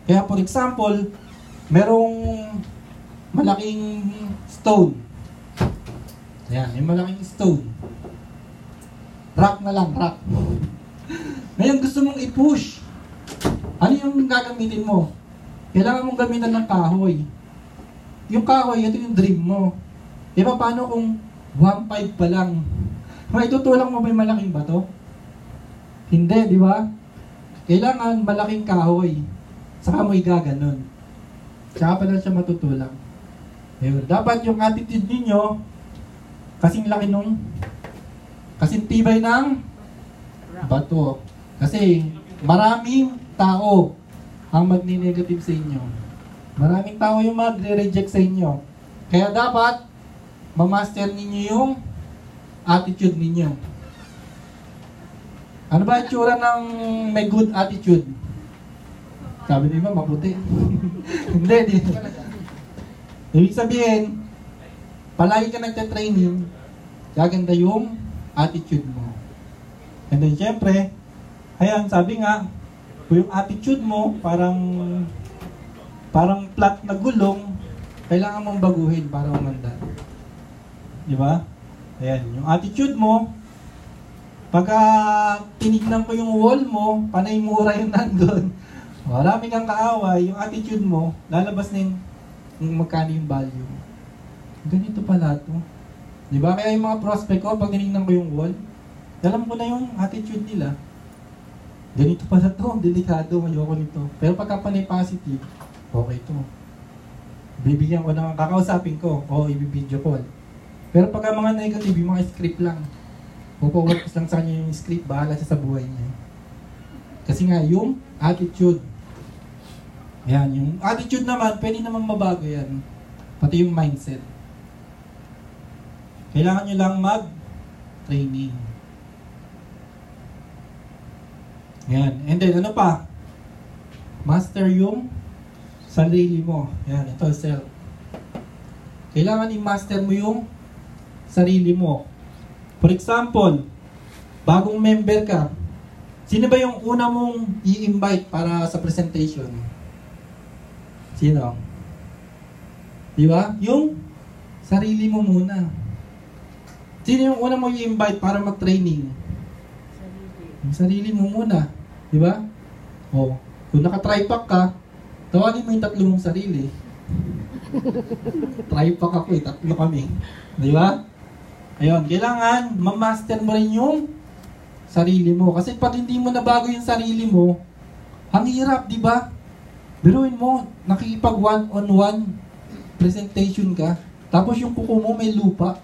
Kaya for example, merong malaking stone. Ayan, may malaking stone. Rock na lang, rock. Ngayon gusto mong i-push. Ano yung gagamitin mo? Kailangan mong gamitan ng kahoy. Yung kahoy, ito yung dream mo. E paano kung 1.5 pa lang? Maitutulak mo ba yung malaking bato? Hindi, di ba? Kailangan malaking kahoy. Saka mo igaganon. Saka pa lang siya matutulak. Ayun. Dapat yung attitude ninyo, kasing laki nung, kasing tibay ng bato. Kasi maraming tao ang magni-negative sa inyo. Maraming tao yung magre-reject sa inyo. Kaya dapat, ma-master ninyo yung attitude ninyo. Ano ba yung tsura ng may good attitude? Sabi nila, maputi. Hindi, di. Ibig sabihin, palagi ka nagta-training, gaganda yung attitude mo. And then, syempre, ayan, sabi nga, kung yung attitude mo, parang flat na gulong, kailangan mong baguhin para umanda. Di ba? Ayan, yung attitude mo, pagka tinignan ko yung wall mo, panay mura yung nandun. Marami kang kaaway, yung attitude mo, lalabas na yung magkano yung value. Ganito pala to. Di ba? Kaya yung mga prospect ko, pag tinignan ko yung wall, alam ko na yung attitude nila. Ganito pala to, delikado, ayoko nito. Pero pagka panay positive, okay to. Bibigyan ko na, kakausapin ko, o ibibideo call. Pero pagka mga negative, yung mga script lang. Pupaworks lang sa kanya yung script, bahala siya sa buhay niya. Kasi nga, yung attitude. Yan, yung attitude naman, pwede namang mabago yan. Pati yung mindset. Kailangan nyo lang mag-training. Yan. And then, ano pa? Master yung sarili mo. Yan, ito, self. Kailangan i-master mo yung sarili mo. For example, bagong member ka, sino ba yung una mong i-invite para sa presentation? Sino? Di ba? Yung sarili mo muna. Sino yung una mong i-invite para mag-training? Yung sarili mo muna. Di ba? O, kung naka-tripack ka, tawagin mo yung 3 mong sarili. Tripack ako eh, 3 kami. Di ba? Ayun, kailangan ma-master mo rin yung sarili mo. Kasi pag hindi mo nabago yung sarili mo, ang hirap, di ba? Biruin mo, nakikipag one-on-one presentation ka, tapos yung kuko mo may lupa.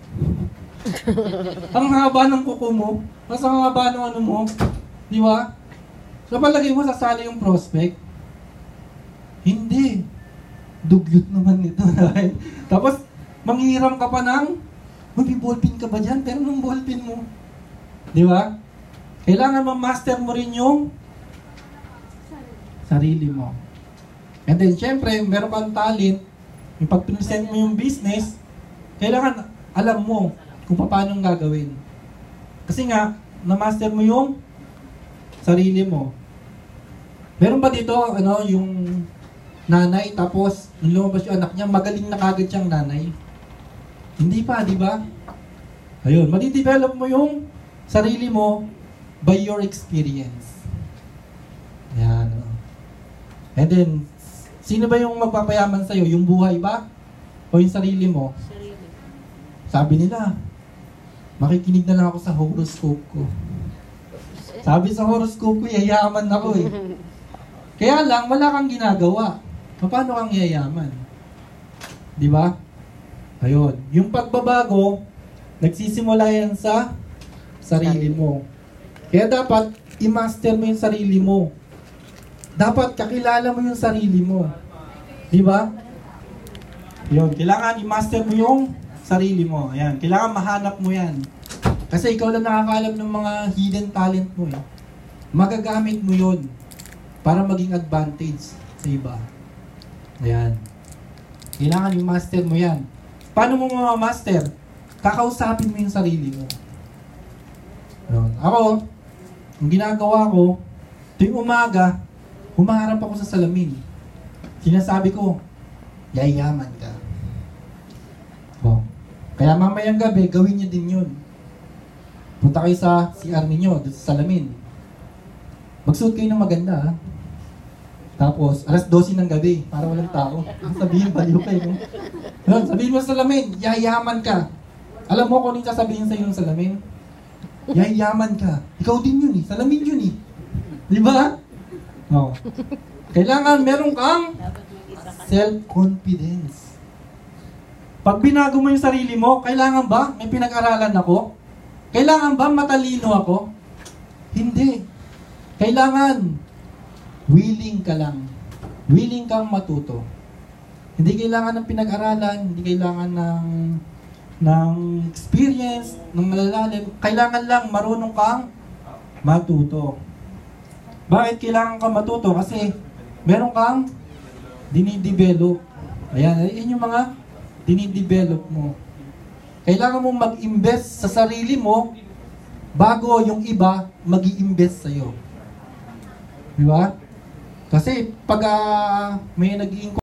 Ang haba ng kuko mo, mas ang haba ng ano mo, di ba? So palagay mo sasali yung prospect? Hindi. Dugyot naman ito. Tapos, manghiram ka pa ng, may ballpen ka ba dyan? Pero nung ballpen mo. Di ba? Kailangan ma-master mo rin yung sarili mo. And then, syempre, meron kang talent, yung pag-present mo yung business, kailangan alam mo kung paano gagawin. Kasi nga, na-master mo yung sarili mo. Meron ba dito, ano, yung nanay, tapos, nung lumabas yung anak niya, magaling na kagad siyang nanay? Hindi pa, di ba? Ayun, madidevelop mo yung sarili mo by your experience. Yan. And then, sino ba yung magpapayaman sa'yo? Yung buhay ba? O yung sarili mo? Sarili. Sabi nila, makikinig na lang ako sa horoscope ko. Sabi sa horoscope ko, yayaman ako eh. Kaya lang, wala kang ginagawa. Paano kang yayaman? Di ba? Ayun. Yung pagbabago, nagsisimula yan sa sarili mo. Kaya dapat, i-master mo yung sarili mo. Dapat, kakilala mo yung sarili mo. Di ba? Yun. Kailangan i-master mo yung sarili mo. Ayan. Kailangan mahanap mo yan. Kasi ikaw lang nakakaalam ng mga hidden talent mo eh. Magagamit mo yun para maging advantage sa iba. Ayan. Kailangan i-master mo yan. Paano mo ma-master? Kakausapin mo yung sarili mo. Ayan. Ako, ang ginagawa ko, tuwing umaga, humaharap ako sa salamin. Sinasabi ko, yayaman ka. Oh. Kaya mamayang gabi, gawin niyo din yun. Punta kayo sa CR ninyo, dito sa salamin. Magsuot kayo ng maganda, ha? Tapos, alas 12 ng gabi, para walang tao. Sabihin, baliw kayo. No? Sabihin mo sa salamin, yayaman ka. Alam mo kung ano yung sasabihin sa'yo ng salamin? Yayaman ka. Ikaw din yun eh. Salamin yun eh. Di ba? No. Kailangan meron kang self-confidence. Pag binago mo yung sarili mo, kailangan ba may pinag-aralan ako? Kailangan ba matalino ako? Hindi. Kailangan willing ka lang. Willing kang matuto. Hindi kailangan ng pinag-aralan, hindi kailangan ng experience, ng malalalim. Kailangan lang marunong kang matuto. Bakit kailangan kang matuto? Kasi meron kang dinidevelop. Ayan, yun yung mga dinidevelop mo. Kailangan mo mag-invest sa sarili mo bago yung iba mag-i-invest sa'yo. Di ba? Kasi pag may nag-i